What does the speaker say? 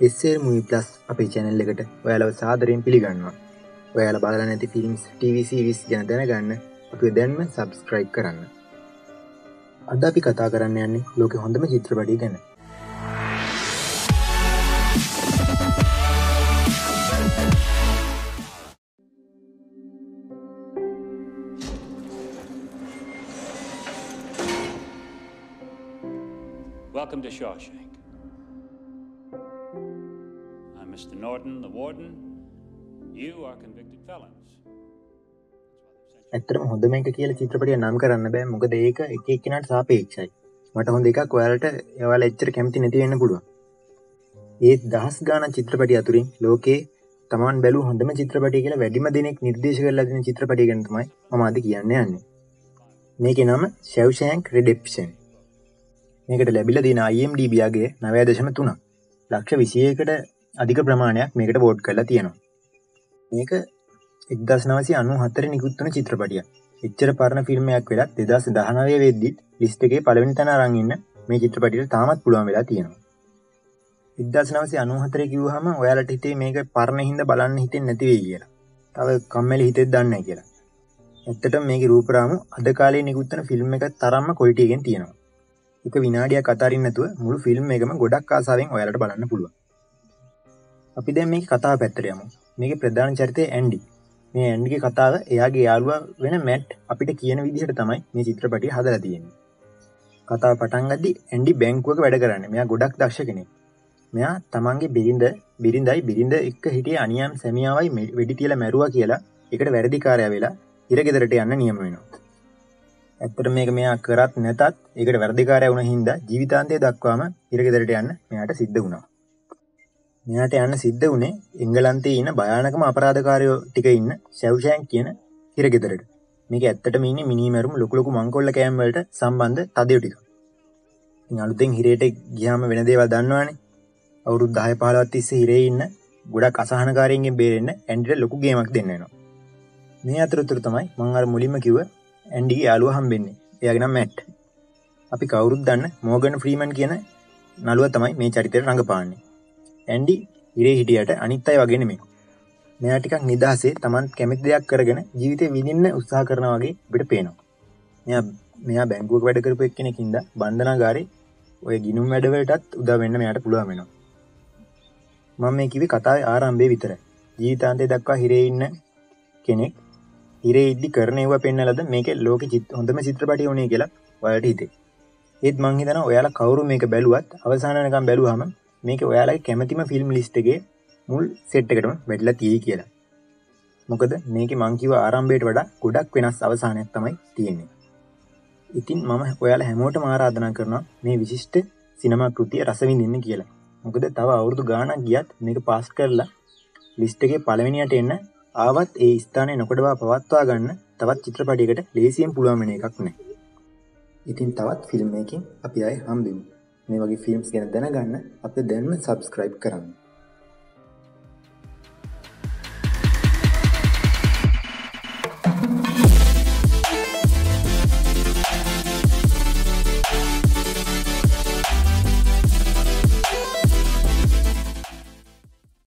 SL Movie Plus අපේ channel එකට ඔයාලව සාදරයෙන් පිළිගන්නවා. ඔයාලා බලලා නැති ෆිල්ම්ස්, TV series ගැන දැනගන්න අපිව දැන්ම subscribe කරන්න. අද අපි කතා කරන්න යන්නේ ලෝකේ හොඳම චිත්‍රපටය ගැන. Welcome to Shawshank. I'm Mr. Norton, the warden. You are convicted felons. ඇත්තටම හොඳම එක කියලා චිත්‍රපටිය නම් කරන්න බෑ. මොකද ඒක එක එක්කෙනාට සාපේක්ෂයි. මට හොඳ එකක් ඔයාලා එච්චර කැමති නැති වෙන්න පුළුවන්. ඒ දහස් ගාණක් චිත්‍රපටි අතුරින් ලෝකේ තමන් බැලුව හොඳම චිත්‍රපටිය කියලා වැඩිම දෙනෙක් නිර්දේශ කරලා දෙන චිත්‍රපටිය ගැන තමයි මම අද කියන්න යන්නේ. මේකේ නම Shawshank Redemption. මේකට ලැබිලා තියෙන IMDb අගය 9.3. ලක්ෂ 21කට අධික ප්‍රමාණයක් මේකට වෝට් කරලා තියෙනවා. මේක 1994 නිකුත් වුණ චිත්‍රපටියක්. එච්චර පරණ ෆිල්ම් එකක් වෙලත් 2019 වෙද්දිත් ලිස්ට් එකේ පළවෙනි තැන අරන් ඉන්න මේ චිත්‍රපටියට තාමත් පුළුවන් වෙලා තියෙනවා. 1994 කිව්වහම ඔයාලට හිතේ මේක පරණ හින්දා බලන්න හිතෙන්නේ නැති වෙයි කියලා. තව කම්මැලි හිතෙත් දන්නේ නැහැ කියලා. ඇත්තටම මේකේ රූපරාමු අද කාලේ නිකුත් වෙන ෆිල්ම් එක තරම්ම ක්වොලිටි එකෙන් තියෙනවා. එක විනාඩියක් අතාරින්න නැතුව මුළු ෆිල්ම් එකම ගොඩක් ආසාවෙන් ඔයාලට බලන්න පුළුවන්. අපි දැන් මේකේ කතාව පැත්තට යමු. මේකේ ප්‍රධාන චරිතය ඇන්ඩි. මේ ඇන්ඩිගේ කතාව එයාගේ යාළුවා වෙන මැට් අපිට කියන විදිහට තමයි මේ චිත්‍රපටිය හදලා තියෙන්නේ. කතාව පටන් ගද්දි ඇන්ඩි බැංකුවක වැඩ කරන්නේ. මෙයා ගොඩක් දක්ෂ කෙනෙක්. මෙයා තමන්ගේ බිරිඳයි එක්ක හිටියේ අනියම් සැමියාවයි වෙඩි තියලා මැරුවා කියලා ඒකට වැරදිකාරයා වෙලා ඉරගෙදරට යන්න නියම වෙනවා. ඇත්තට මේක මෙයා කරත් නැතත් ඒකට වැරදිකාරයා වුණ හින්දා ජීවිතාන්තය දක්වාම ඉරගෙදරට යන්න මෙයාට සිද්ධ වුණා. මෙයාට යන්න සිද්ධ වුණේ එංගලන්තයේ ඉන්න භයානකම අපරාධකාරයෝ ටික ඉන්න Shawshank කියන ඉරගෙදරට. මේක ඇත්තටම ඉන්නේ මිනිමැරුම් ලොකු මංකොල්ල කෑම් වලට සම්බන්ධ තදයෝ ටික. ඉතින් අලුතෙන් හිරේට ගියාම වෙන දේවල් දන්නවනේ. අවුරුදු 10-15ක් තිස්සේ හිරේ ඉන්න ගොඩක් අසහනකාරයින්ගෙන් බේරෙන්න ඇන්ඩිට ලොකු ගේමක් දෙන්න වෙනවා. මේ අතරතුර තමයි මම අර මුලින්ම කිව්ව ඇන්ඩිගේ යාළුවා හම්බෙන්නේ. එයාගේ නම මැට්. අපි කවුරුත් දන්න මෝගන් ෆ්‍රීමන් කියන නළුවා තමයි මේ චරිතයට රඟපාන්නේ. ඇන්ඩි ඉරේ හිටියට අනිත් අය වගේ නෙමෙයි. මෙයා ටිකක් නිදහසේ Taman කැමති දෙයක් කරගෙන ජීවිතේ විඳින්න උත්සාහ කරනවා වගේ අපිට පේනවා. මෙයා බැංකුවක වැඩ කරපු එක්කෙනෙක්ින්ද බන්ධනාගාරේ ඔය ගිණුම් වැඩවලටත් උදව් වෙන්න මෙයාට පුළුවන් වෙනවා. මම මේ කිව්වේ කතාවේ ආරම්භය විතරයි. ජීවිතාන්තය දක්වා හිරේ ඉන්න කෙනෙක් හිරේ ඉද්දි කරන ඒවා පෙන්නලාද මේකේ ලෝකෙ හොඳම චිත්‍රපටිය උනේ කියලා ඔයාලට හිතේ. ඒත් මං හිතනවා ඔයාලා කවුරු මේක බැලුවත් අවසාන වෙනකම් බැලුවාම මේක ඔයාලගේ කැමතිම ෆිල්ම් ලිස්ට් එකේ මුල් සෙට් එකටම වැටලා තියෙයි කියලා. මොකද මේකේ මං කිව්ව ආරම්භයට වඩා ගොඩක් වෙනස් අවසානයක් තමයි තියෙන්නේ. ඉතින් මම ඔයාලා හැමෝටම ආරාධනා කරනවා මේ විශිෂ්ට සිනමා කෘතිය රස විඳින්න කියලා. මොකද තව අවුරුදු ගාණක් ගියත් මේක පාස් කරලා ලිස්ට් එකේ පළවෙනියට එන්න ආවත් ඒ ස්ථානයේ නොකඩවා පවත්වා ගන්න තවත් චිත්‍රපටයකට ලේසියෙන් පුළුවන් වෙන එකක් නෑ. ඉතින් තවත් ෆිල්ම් එකකින් අපි ආයේ හම්බෙමු. මේ වගේ ෆිල්ම්ස් ගැන දැනගන්න අපිට දැන්ම subscribe කරන්න.